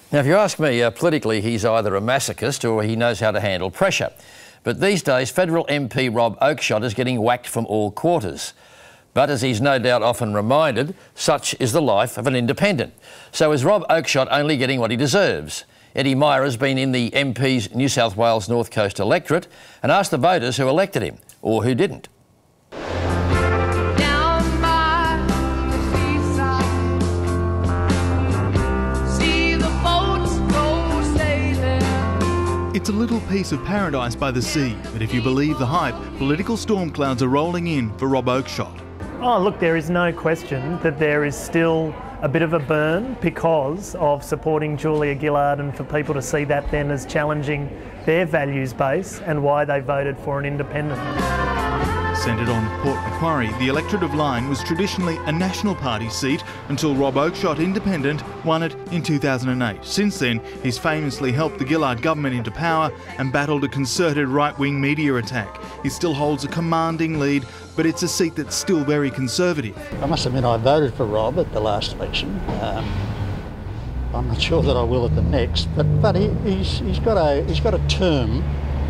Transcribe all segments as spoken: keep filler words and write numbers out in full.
Now, if you ask me, uh, politically he's either a masochist or he knows how to handle pressure. But these days, federal M P Rob Oakeshott is getting whacked from all quarters. But as he's no doubt often reminded, such is the life of an independent. So is Rob Oakeshott only getting what he deserves? Eddie Meyer has been in the M P's New South Wales North Coast electorate and asked the voters who elected him, or who didn't. It's a little piece of paradise by the sea, but if you believe the hype, political storm clouds are rolling in for Rob Oakeshott. Oh, look, there is no question that there is still a bit of a burn because of supporting Julia Gillard, and for people to see that then as challenging their values base and why they voted for an independent. Centred on Port Macquarie, the electorate of Lyne was traditionally a National Party seat until Rob Oakeshott Independent won it in two thousand eight. Since then, he's famously helped the Gillard government into power and battled a concerted right-wing media attack. He still holds a commanding lead, but it's a seat that's still very conservative. I must admit I voted for Rob at the last election. Um, I'm not sure that I will at the next, but, but he, he's, he's, got a, he's got a term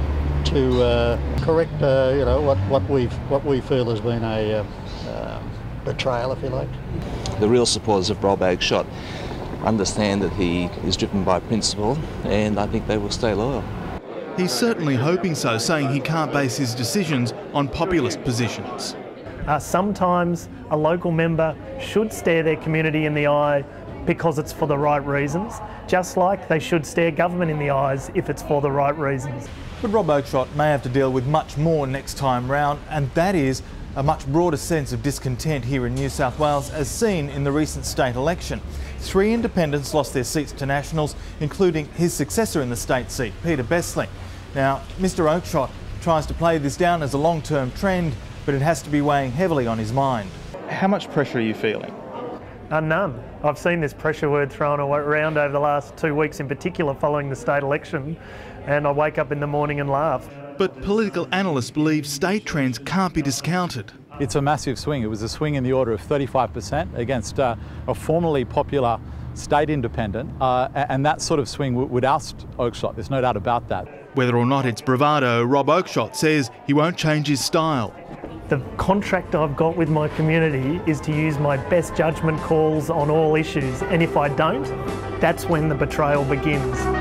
to uh, correct, uh, you know, what, what, we've, what we feel has been a uh, uh, betrayal, if you like. The real supporters of Rob Oakeshott understand that he is driven by principle, and I think they will stay loyal. He's certainly hoping so, saying he can't base his decisions on populist positions. Uh, sometimes a local member should stare their community in the eye because it's for the right reasons, just like they should stare government in the eyes if it's for the right reasons. But Rob Oakeshott may have to deal with much more next time round, and that is a much broader sense of discontent here in New South Wales, as seen in the recent state election. Three independents lost their seats to Nationals, including his successor in the state seat, Peter Besling. Now, Mr Oakeshott tries to play this down as a long-term trend, but it has to be weighing heavily on his mind. How much pressure are you feeling? Uh, none. I've seen this pressure word thrown around over the last two weeks in particular following the state election, and I wake up in the morning and laugh. But political analysts believe state trends can't be discounted. It's a massive swing. It was a swing in the order of thirty-five percent against uh, a formerly popular state independent, uh, and that sort of swing would oust Oakeshott, there's no doubt about that. Whether or not it's bravado, Rob Oakeshott says he won't change his style. The contract I've got with my community is to use my best judgment calls on all issues, and if I don't, that's when the betrayal begins.